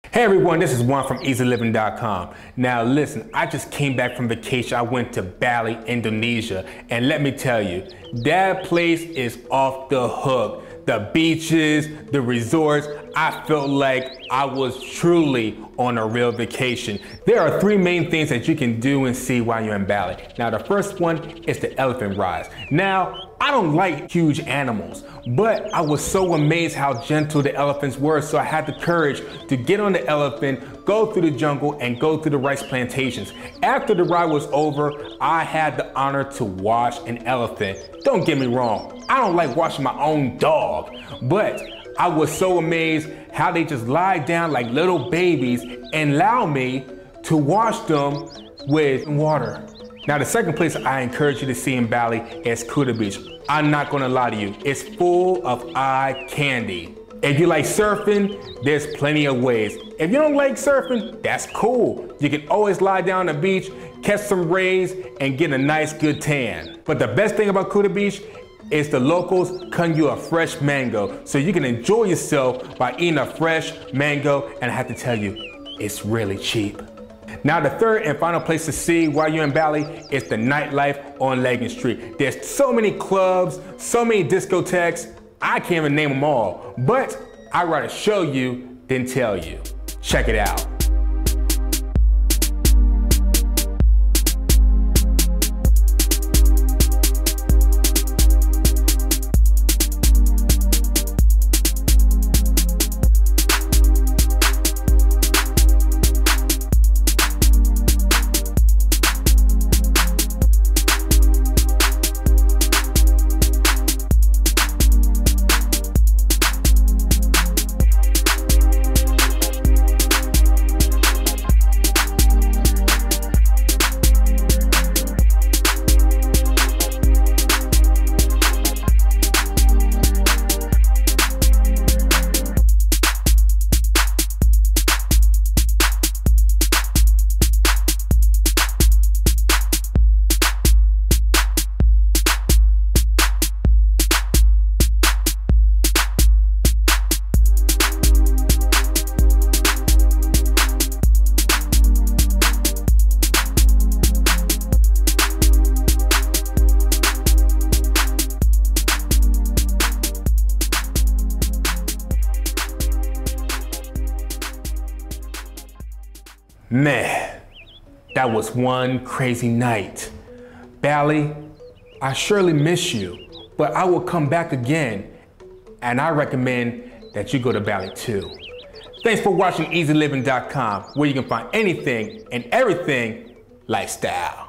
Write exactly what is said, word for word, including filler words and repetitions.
Hey everyone, this is Juan from easy living dot com. Now listen, I just came back from vacation. I went to Bali, Indonesia, and let me tell you, that place is off the hook. The beaches, the resorts, I felt like I was truly on a real vacation. There are three main things that you can do and see while you're in Bali. Now the first one is the elephant rides. Now, I don't like huge animals, but I was so amazed how gentle the elephants were, so I had the courage to get on the elephant, go through the jungle, and go through the rice plantations. After the ride was over, I had the honor to wash an elephant. Don't get me wrong, I don't like washing my own dog, but I was so amazed how they just lie down like little babies and allow me to wash them with water. Now the second place I encourage you to see in Bali is Kuta Beach. I'm not gonna lie to you, it's full of eye candy. If you like surfing, there's plenty of ways. If you don't like surfing, that's cool. You can always lie down on the beach, catch some rays, and get a nice good tan. But the best thing about Kuta Beach is the locals cut you a fresh mango, so you can enjoy yourself by eating a fresh mango, and I have to tell you, it's really cheap. Now the third and final place to see while you're in Bali is the nightlife on Leggett Street. There's so many clubs, so many discotheques, I can't even name them all, but I'd rather show you than tell you. Check it out. Man, that was one crazy night. Bali, I surely miss you, but I will come back again, and I recommend that you go to Bali too. Thanks for watching easy living dot com, where you can find anything and everything lifestyle.